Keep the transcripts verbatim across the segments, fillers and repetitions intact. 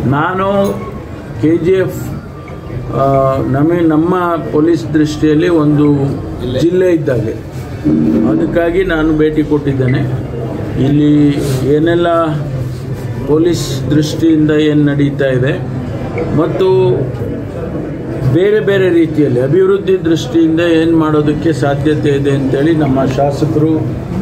ನಾನು K G F ನಮಗೆ ನಮ್ಮ ಪೊಲೀಸ್ ದೃಷ್ಟಿಯಲ್ಲಿ ಒಂದು ಜಿಲ್ಲೆ ಇದ್ದಾಗೆ, ಅದಕ್ಕಾಗಿ ನಾನು ಭೇಟಿ ಕೊಟ್ಟಿದ್ದೇನೆ. ಇಲ್ಲಿ ಏನೆಲ್ಲ ಪೊಲೀಸ್ ದೃಷ್ಟಿಯಿಂದ ಏನು ನಡೀತಾ ಇದೆ ಮತ್ತು ಬೇರೆ ಬೇರೆ ರೀತಿಯಲ್ಲಿ ಅಭಿವೃದ್ಧಿ ದೃಷ್ಟಿಯಿಂದ ಏನು ಮಾಡೋದಕ್ಕೆ ಸಾಧ್ಯತೆ ಇದೆ ಅಂತೇಳಿ ನಮ್ಮ ಶಾಸಕರು,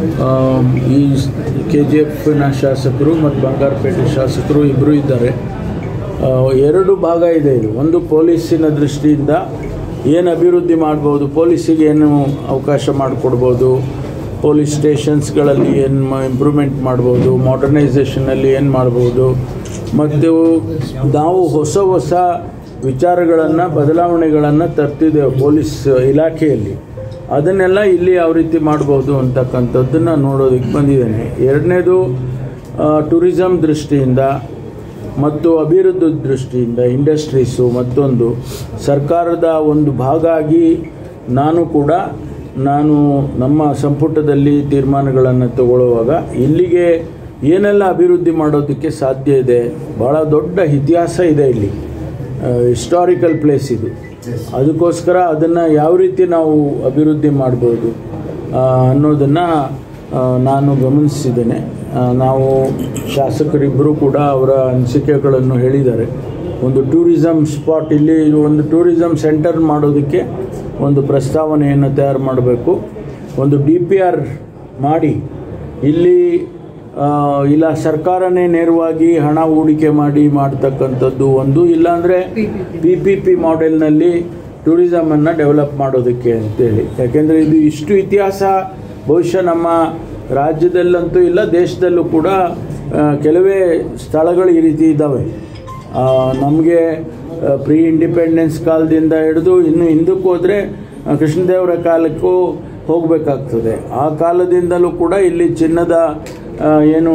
ಈ ಕೆ ಜಿ ಎಫ್ನ ಶಾಸಕರು ಮತ್ತು ಬಂಗಾರಪೇಟೆ ಶಾಸಕರು ಇಬ್ಬರು ಇದ್ದಾರೆ. ಎರಡು ಭಾಗ ಇದೆ ಇದು. ಒಂದು ಪೊಲೀಸಿನ ದೃಷ್ಟಿಯಿಂದ ಏನು ಅಭಿವೃದ್ಧಿ ಮಾಡ್ಬೋದು, ಪೊಲೀಸಿಗೆ ಏನು ಅವಕಾಶ ಮಾಡಿಕೊಡ್ಬೋದು, ಪೊಲೀಸ್ ಸ್ಟೇಷನ್ಸ್ಗಳಲ್ಲಿ ಏನು ಇಂಪ್ರೂವ್ಮೆಂಟ್ ಮಾಡ್ಬೋದು, ಮಾಡರ್ನೈಸೇಷನಲ್ಲಿ ಏನು ಮಾಡ್ಬೋದು, ಮತ್ತು ನಾವು ಹೊಸ ಹೊಸ ವಿಚಾರಗಳನ್ನು ಬದಲಾವಣೆಗಳನ್ನು ತರ್ತಿದ್ದೇವೆ ಪೊಲೀಸ್ ಇಲಾಖೆಯಲ್ಲಿ. ಅದನ್ನೆಲ್ಲ ಇಲ್ಲಿ ಯಾವ ರೀತಿ ಮಾಡ್ಬೋದು ಅಂತಕ್ಕಂಥದ್ದನ್ನು ನೋಡೋದಕ್ಕೆ ಬಂದಿದ್ದೇನೆ. ಎರಡನೇದು ಟೂರಿಸಮ್ ದೃಷ್ಟಿಯಿಂದ ಮತ್ತು ಅಭಿವೃದ್ಧಿ ದೃಷ್ಟಿಯಿಂದ ಇಂಡಸ್ಟ್ರೀಸು ಮತ್ತೊಂದು ಸರ್ಕಾರದ ಒಂದು ಭಾಗ ಆಗಿ ನಾನು ಕೂಡ ನಾನು ನಮ್ಮ ಸಂಪುಟದಲ್ಲಿ ತೀರ್ಮಾನಗಳನ್ನು ತಗೊಳ್ಳುವಾಗ ಇಲ್ಲಿಗೆ ಏನೆಲ್ಲ ಅಭಿವೃದ್ಧಿ ಮಾಡೋದಕ್ಕೆ ಸಾಧ್ಯ ಇದೆ. ಭಾಳ ದೊಡ್ಡ ಇತಿಹಾಸ ಇದೆ ಇಲ್ಲಿ, ಹಿಸ್ಟಾರಿಕಲ್ ಪ್ಲೇಸ್ ಇದು. ಅದಕ್ಕೋಸ್ಕರ ಅದನ್ನು ಯಾವ ರೀತಿ ನಾವು ಅಭಿವೃದ್ಧಿ ಮಾಡ್ಬೋದು ಅನ್ನೋದನ್ನು ನಾನು ಗಮನಿಸಿದ್ದೇನೆ. ನಾವು ಶಾಸಕರಿಬ್ಬರು ಕೂಡ ಅವರ ಅನಿಸಿಕೆಗಳನ್ನು ಹೇಳಿದ್ದಾರೆ. ಒಂದು ಟೂರಿಸಮ್ ಸ್ಪಾಟ್, ಇಲ್ಲಿ ಒಂದು ಟೂರಿಸಮ್ ಸೆಂಟರ್ ಮಾಡೋದಕ್ಕೆ ಒಂದು ಪ್ರಸ್ತಾವನೆಯನ್ನು ತಯಾರು ಮಾಡಬೇಕು. ಒಂದು ಡಿ ಪಿ ಆರ್ ಮಾಡಿ ಇಲ್ಲಿ ಇಲ್ಲ ಸರ್ಕಾರನೇ ನೇರವಾಗಿ ಹಣ ಹೂಡಿಕೆ ಮಾಡಿ ಮಾಡ್ತಕ್ಕಂಥದ್ದು ಒಂದು, ಇಲ್ಲಾಂದರೆ ಪಿ ಪಿ ಪಿ ಮಾಡೆಲ್ನಲ್ಲಿ ಟೂರಿಸಮನ್ನು ಡೆವಲಪ್ ಮಾಡೋದಕ್ಕೆ ಅಂತೇಳಿ. ಯಾಕೆಂದರೆ ಇದು ಇಷ್ಟು ಇತಿಹಾಸ ಬಹುಶಃ ನಮ್ಮ ರಾಜ್ಯದಲ್ಲಂತೂ ಇಲ್ಲ, ದೇಶದಲ್ಲೂ ಕೂಡ ಕೆಲವೇ ಸ್ಥಳಗಳು ಈ ರೀತಿ ಇದ್ದಾವೆ. ನಮಗೆ ಪ್ರೀ ಇಂಡಿಪೆಂಡೆನ್ಸ್ ಕಾಲದಿಂದ ಹಿಡಿದು ಇನ್ನು ಹಿಂದಕ್ಕೆ ಹೋದರೆ ಕೃಷ್ಣದೇವರ ಕಾಲಕ್ಕೂ ಹೋಗಬೇಕಾಗ್ತದೆ. ಆ ಕಾಲದಿಂದಲೂ ಕೂಡ ಇಲ್ಲಿ ಚಿನ್ನದ ಏನು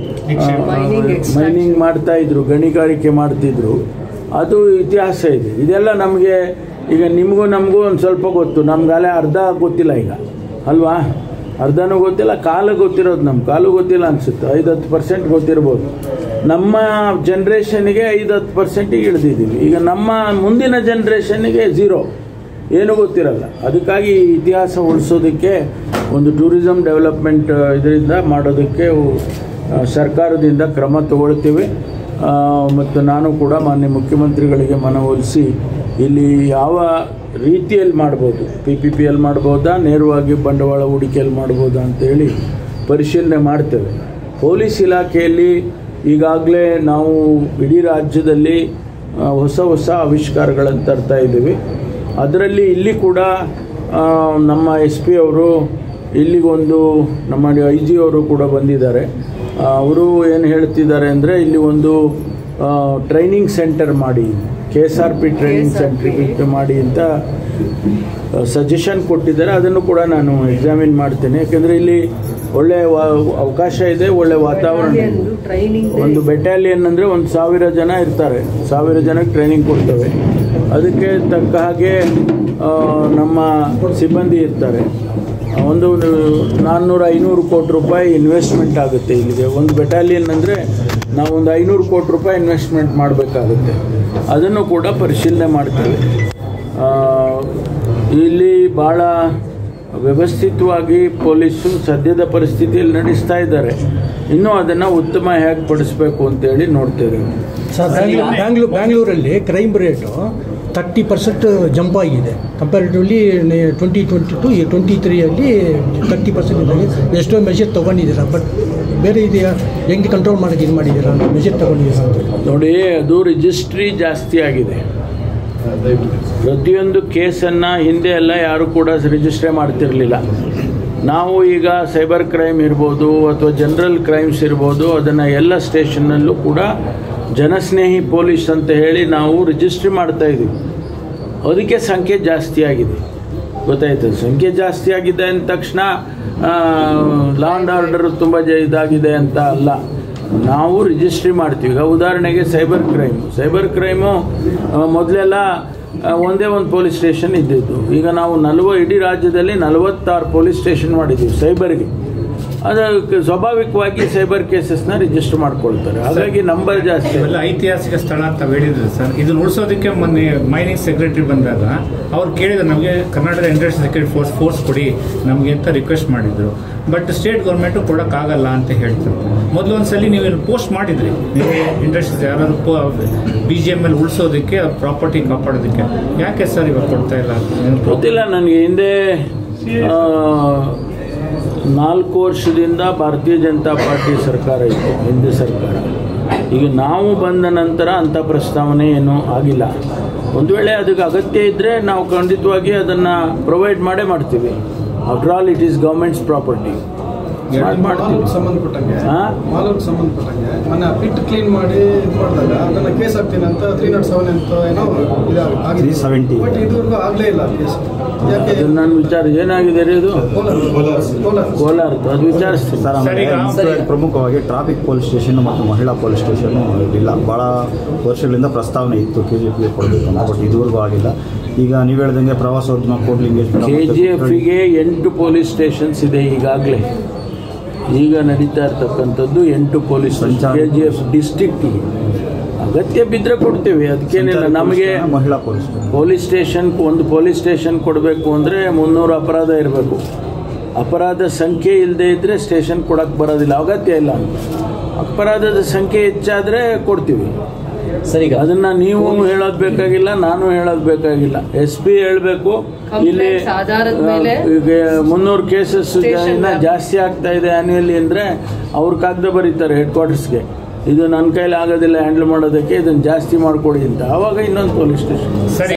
ಮೈನಿಂಗ್ ಮಾಡ್ತಾಯಿದ್ರು, ಗಣಿಗಾರಿಕೆ ಮಾಡ್ತಿದ್ರು, ಅದು ಇತಿಹಾಸ ಇದೆ. ಇದೆಲ್ಲ ನಮಗೆ ಈಗ ನಿಮಗೂ ನಮಗೂ ಒಂದು ಸ್ವಲ್ಪ ಗೊತ್ತು, ನಮ್ಗಾಲೇ ಅರ್ಧ ಗೊತ್ತಿಲ್ಲ ಈಗ ಅಲ್ವಾ, ಅರ್ಧನೂ ಗೊತ್ತಿಲ್ಲ, ಕಾಲು ಗೊತ್ತಿರೋದು ನಮ್ಮ ಕಾಲು ಗೊತ್ತಿಲ್ಲ ಅನಿಸುತ್ತೆ. ಐದು ಹತ್ತು ಪರ್ಸೆಂಟ್ ಗೊತ್ತಿರ್ಬೋದು. ನಮ್ಮ ಜನ್ರೇಷನ್ಗೆ ಐದು ಹತ್ತು ಪರ್ಸೆಂಟಿಗೆ ಇಳಿದಿದ್ದೀವಿ. ಈಗ ನಮ್ಮ ಮುಂದಿನ ಜನ್ರೇಷನ್ನಿಗೆ ಝೀರೋ, ಏನೂ ಗೊತ್ತಿರಲ್ಲ. ಅದಕ್ಕಾಗಿ ಇತಿಹಾಸ ಉಳಿಸೋದಕ್ಕೆ ಒಂದು ಟೂರಿಸಮ್ ಡೆವಲಪ್ಮೆಂಟ್ ಇದರಿಂದ ಮಾಡೋದಕ್ಕೆ ಸರ್ಕಾರದಿಂದ ಕ್ರಮ ತಗೊಳ್ತೀವಿ. ಮತ್ತು ನಾನು ಕೂಡ ಮಾನ್ಯ ಮುಖ್ಯಮಂತ್ರಿಗಳಿಗೆ ಮನವೊಲಿಸಿ ಇಲ್ಲಿ ಯಾವ ರೀತಿಯಲ್ಲಿ ಮಾಡ್ಬೋದು, ಪಿ ಪಿ ಪಿಯಲ್ಲಿ ಮಾಡ್ಬೋದಾ, ನೇರವಾಗಿ ಬಂಡವಾಳ ಹೂಡಿಕೆಯಲ್ಲಿ ಮಾಡ್ಬೋದಾ ಅಂತೇಳಿ ಪರಿಶೀಲನೆ ಮಾಡ್ತೇವೆ. ಪೊಲೀಸ್ ಇಲಾಖೆಯಲ್ಲಿ ಈಗಾಗಲೇ ನಾವು ಇಡೀ ರಾಜ್ಯದಲ್ಲಿ ಹೊಸ ಹೊಸ ಆವಿಷ್ಕಾರಗಳನ್ನು ತರ್ತಾ ಇದ್ದೀವಿ. ಅದರಲ್ಲಿ ಇಲ್ಲಿ ಕೂಡ ನಮ್ಮ ಎಸ್ ಪಿ ಅವರು ಇಲ್ಲಿಗೊಂದು ನಮ್ಮ ಐ ಜಿ ಅವರು ಕೂಡ ಬಂದಿದ್ದಾರೆ. ಅವರು ಏನು ಹೇಳ್ತಿದ್ದಾರೆ ಅಂದರೆ ಇಲ್ಲಿ ಒಂದು ಟ್ರೈನಿಂಗ್ ಸೆಂಟರ್ ಮಾಡಿ, K S R P training centre ಮಾಡಿ ಅಂತ ಸಜೆಷನ್ ಕೊಟ್ಟಿದ್ದಾರೆ. ಅದನ್ನು ಕೂಡ ನಾನು ಎಕ್ಸಾಮಿನ್ ಮಾಡ್ತೇನೆ. ಯಾಕೆಂದರೆ ಇಲ್ಲಿ ಒಳ್ಳೆಯ ಅವಕಾಶ ಇದೆ, ಒಳ್ಳೆಯ ವಾತಾವರಣ. ಒಂದು ಬೆಟಾಲಿಯನ್ ಅಂದರೆ ಒಂದು ಸಾವಿರ ಜನ ಇರ್ತಾರೆ, ಸಾವಿರ ಜನಕ್ಕೆ ಟ್ರೈನಿಂಗ್ ಕೊಡ್ತೇವೆ. ಅದಕ್ಕೆ ತಕ್ಕ ಹಾಗೆ ನಮ್ಮ ಸಿಬ್ಬಂದಿ ಇರ್ತಾರೆ. ಒಂದು ನಾನ್ನೂರು ಐನೂರು ಕೋಟಿ ರೂಪಾಯಿ ಇನ್ವೆಸ್ಟ್ಮೆಂಟ್ ಆಗುತ್ತೆ ಇಲ್ಲಿಗೆ. ಒಂದು ಬೆಟಾಲಿಯನ್ ಅಂದರೆ ನಾವು ಒಂದು ಐನೂರು ಕೋಟಿ ರೂಪಾಯಿ ಇನ್ವೆಸ್ಟ್ಮೆಂಟ್ ಮಾಡಬೇಕಾಗುತ್ತೆ. ಅದನ್ನು ಕೂಡ ಪರಿಶೀಲನೆ ಮಾಡ್ತೇವೆ. ಇಲ್ಲಿ ಭಾಳ ವ್ಯವಸ್ಥಿತವಾಗಿ ಪೊಲೀಸು ಸದ್ಯದ ಪರಿಸ್ಥಿತಿಯಲ್ಲಿ ನಡೆಸ್ತಾ ಇದ್ದಾರೆ. ಇನ್ನೂ ಅದನ್ನು ಉತ್ತಮ ಹೇಗೆ ಪಡಿಸಬೇಕು ಅಂತೇಳಿ ನೋಡ್ತೇವೆ. ಸರ್, ಬ್ಯಾಂಗ್ಳೂರು ಬ್ಯಾಂಗ್ಳೂರಲ್ಲಿ crime rate thirty percent jump ಆಗಿದೆ comparatively twenty twenty two twenty ತ್ರೀಯಲ್ಲಿ ತರ್ಟಿ ಪರ್ಸೆಂಟ್ ಇದ್ದಾಗ ಎಷ್ಟೋ ಮೆಷರ್ ತೊಗೊಂಡಿದ್ದೀರಾ. ಬಟ್ ಬೇರೆ ಇದೆಯಾ, ಹೆಂಗೆ ಕಂಟ್ರೋಲ್ ಮಾಡೋಕ್ಕೆ ಇದು ಮಾಡಿದ್ದೀರಾ ಅಂತ ಮೆಷರ್ ತೊಗೊಂಡಿದ್ದೀರಾ ಅಂತ ನೋಡಿ. ಅದು ರಿಜಿಸ್ಟ್ರಿ ಜಾಸ್ತಿ ಆಗಿದೆ. ಪ್ರತಿಯೊಂದು ಕೇಸನ್ನು ಹಿಂದೆ ಎಲ್ಲ ಯಾರು ಕೂಡ ರಿಜಿಸ್ಟ್ರೇ ಮಾಡ್ತಿರಲಿಲ್ಲ. ನಾವು ಈಗ ಸೈಬರ್ ಕ್ರೈಮ್ ಇರ್ಬೋದು ಅಥವಾ ಜನರಲ್ ಕ್ರೈಮ್ಸ್ ಇರ್ಬೋದು, ಅದನ್ನು ಎಲ್ಲ ಸ್ಟೇಷನ್ನಲ್ಲೂ ಕೂಡ ಜನಸ್ನೇಹಿ ಪೊಲೀಸ್ ಅಂತ ಹೇಳಿ ನಾವು ರಿಜಿಸ್ಟ್ರಿ ಮಾಡ್ತಾಯಿದ್ದೀವಿ. ಅದಕ್ಕೆ ಸಂಖ್ಯೆ ಜಾಸ್ತಿ ಆಗಿದೆ, ಗೊತ್ತಾಯ್ತದೆ. ಸಂಖ್ಯೆ ಜಾಸ್ತಿ ಆಗಿದೆ ಅಂದ ತಕ್ಷಣ ಲಾ ಆ್ಯಂಡ್ ಆರ್ಡರ್ ತುಂಬ ಜ ಇದಾಗಿದೆ ಅಂತ ಅಲ್ಲ. ನಾವು ರಿಜಿಸ್ಟ್ರಿ ಮಾಡ್ತೀವಿ. ಈಗ ಉದಾಹರಣೆಗೆ ಸೈಬರ್ ಕ್ರೈಮು ಸೈಬರ್ ಕ್ರೈಮು ಮೊದಲೆಲ್ಲ ಒಂದೇ ಒಂದು ಪೊಲೀಸ್ ಸ್ಟೇಷನ್ ಇದ್ದಿದ್ದು. ಈಗ ನಾವು ನಲ್ವ ಇಡೀ ರಾಜ್ಯದಲ್ಲಿ ನಲವತ್ತಾರು ಪೊಲೀಸ್ ಸ್ಟೇಷನ್ ಮಾಡಿದ್ದೀವಿ ಸೈಬರ್ಗೆ. ಅದಕ್ಕೆ ಸ್ವಾಭಾವಿಕವಾಗಿ ಸೈಬರ್ ಕೇಸಸ್ನ ರಿಜಿಸ್ಟರ್ ಮಾಡ್ಕೊಳ್ತಾರೆ. ಹಾಗಾಗಿ ನಂಬರ್ ಜಾಸ್ತಿ. ಇವೆಲ್ಲ ಐತಿಹಾಸಿಕ ಸ್ಥಳ ಅಂತ ಹೇಳಿದ್ರು ಸರ್. ಇದನ್ನ ಉಳಿಸೋದಕ್ಕೆ ಮೊನ್ನೆ ಮೈನಿಂಗ್ ಸೆಕ್ರೆಟರಿ ಬಂದಾಗ ಅವ್ರು ಕೇಳಿದ್ರು ನಮಗೆ Karnataka industry security force force ಕೊಡಿ ನಮಗೆ ಅಂತ ರಿಕ್ವೆಸ್ಟ್ ಮಾಡಿದ್ರು. ಬಟ್ ಸ್ಟೇಟ್ ಗೌರ್ಮೆಂಟು ಕೊಡೋಕ್ಕಾಗಲ್ಲ ಅಂತ ಹೇಳ್ತಾರೆ. ಮೊದಲು ಒಂದ್ಸಲಿ ನೀವು ಪೋಸ್ಟ್ ಮಾಡಿದ್ರಿ ಇಂಡಸ್ಟ್ರೀಸ್ ಯಾರು ಬಿ ಜಿ ಎಮ್ ಎಲ್ ಉಳಿಸೋದಕ್ಕೆ ಪ್ರಾಪರ್ಟಿ ಕಾಪಾಡೋದಕ್ಕೆ, ಯಾಕೆ ಸರ್ ಇವಾಗ ಕೊಡ್ತಾ ಇಲ್ಲ? ಗೊತ್ತಿಲ್ಲ ನನಗೆ. ಹಿಂದೆ ನಾಲ್ಕು ವರ್ಷದಿಂದ ಭಾರತೀಯ ಜನತಾ ಪಾರ್ಟಿ ಸರ್ಕಾರ ಇತ್ತು, ಹಿಂದೆ ಸರ್ಕಾರ. ಈಗ ನಾವು ಬಂದ ನಂತರ ಅಂಥ ಪ್ರಸ್ತಾವನೆ ಏನೂ ಆಗಿಲ್ಲ. ಒಂದು ವೇಳೆ ಅದಕ್ಕೆ ಅಗತ್ಯ ಇದ್ದರೆ ನಾವು ಖಂಡಿತವಾಗಿ ಅದನ್ನು ಪ್ರೊವೈಡ್ ಮಾಡೇ ಮಾಡ್ತೀವಿ. After all it is government's property. ಸಂಬಂಧಪಟ್ಟಂಗೆ ಮಾಲೂರಿಗೆ ಸಂಬಂಧಪಟ್ಟಂಗೆ ಮೊನ್ನೆ ಪಿಟ್ ಕ್ಲೀನ್ ಮಾಡಿ ಇದು ಮಾಡಿದಾಗ ಅದನ್ನ ಕೇಸ್ ಹಾಕ್ತೀನಿ ಅಂತ ತ್ರೀ ನಾಟ್ ಸೆವೆನ್ ಅಂತ ಏನೋ ಇದಾಗಿದೆ. ಬಟ್ ಇದುವರೆಗೂ ಆಗಲೇ ಇಲ್ಲ ಕೇಸ್. ಯಾಕೆ ನಾನು ವಿಚಾರ ಏನಾಗಿದೆ ರೀ ಇದು ಕೋಲಾರ ಅದು ವಿಚಾರಿಸ್ತೀನಿ ಸರ್. ಪ್ರಮುಖವಾಗಿ ಟ್ರಾಫಿಕ್ ಪೊಲೀಸ್ ಸ್ಟೇಷನ್ ಮತ್ತು ಮಹಿಳಾ ಪೊಲೀಸ್ ಸ್ಟೇಷನ್ ಇಲ್ಲ. ಭಾಳ ವರ್ಷಗಳಿಂದ ಪ್ರಸ್ತಾವನೆ ಇತ್ತು ಕೆ ಜಿ ಎಫ್ಗೆ ಕೊಡಬೇಕು ಅಂತ, ಬಟ್ ಇದುವರೆಗೂ ಆಗಿಲ್ಲ. ಈಗ ನೀವು ಹೇಳ್ದಂಗೆ ಪ್ರವಾಸೋದ್ಯಮ ಕೋಟ್ಲಿಂಗ್ ಕೆ ಜಿ ಎಫ್ಗೆ ಎಂಟು ಪೊಲೀಸ್ ಸ್ಟೇಷನ್ಸ್ ಇದೆ ಈಗಾಗಲೇ. ಈಗ ನಡೀತಾ ಇರ್ತಕ್ಕಂಥದ್ದು ಎಂಟು ಪೊಲೀಸ್ ಕೆ ಜಿ ಎಫ್ ಡಿಸ್ಟ್ರಿಕ್ಟಿಗೆ. ಅಗತ್ಯ ಬಿದ್ದರೆ ಕೊಡ್ತೀವಿ, ಅದಕ್ಕೇನಿಲ್ಲ. ನಮಗೆ ಮಹಿಳಾ ಪೊಲೀಸ್ ಪೊಲೀಸ್ ಸ್ಟೇಷನ್ ಒಂದು ಪೊಲೀಸ್ ಸ್ಟೇಷನ್ ಕೊಡಬೇಕು ಅಂದರೆ ಮುನ್ನೂರು ಅಪರಾಧ ಇರಬೇಕು. ಅಪರಾಧ ಸಂಖ್ಯೆ ಇಲ್ಲದೆ ಇದ್ದರೆ ಸ್ಟೇಷನ್ ಕೊಡೋಕ್ಕೆ ಬರೋದಿಲ್ಲ, ಅಗತ್ಯ ಇಲ್ಲ. ಅಪರಾಧದ ಸಂಖ್ಯೆ ಹೆಚ್ಚಾದರೆ ಕೊಡ್ತೀವಿ. ಸರಿ, ಅದನ್ನು ನೀವು ಹೇಳೋದು ಬೇಕಾಗಿಲ್ಲ, ನಾನು ಹೇಳೋದು ಬೇಕಾಗಿಲ್ಲ. ಎಸ್ ಪಿ ಹೇಳಬೇಕು. ಇಲ್ಲಿ ಈಗ ಮುನ್ನೂರು ಕೇಸಸ್ ಜಾಸ್ತಿ ಆಗ್ತಾ ಇದೆ ಆನ್ಯುವಲಿ ಅಂದರೆ ಅವ್ರ ಕಾಗದ ಬರೀತಾರೆ ಹೆಡ್ ಕ್ವಾರ್ಟರ್ಸ್ಗೆ, ಇದು ನನ್ನ ಕೈಲಿ ಆಗೋದಿಲ್ಲ ಹ್ಯಾಂಡಲ್ ಮಾಡೋದಕ್ಕೆ, ಇದನ್ನು ಜಾಸ್ತಿ ಮಾಡಿಕೊಡಿ ಅಂತ. ಆವಾಗ ಇನ್ನೊಂದು ಪೊಲೀಸ್ ಸ್ಟೇಷನ್.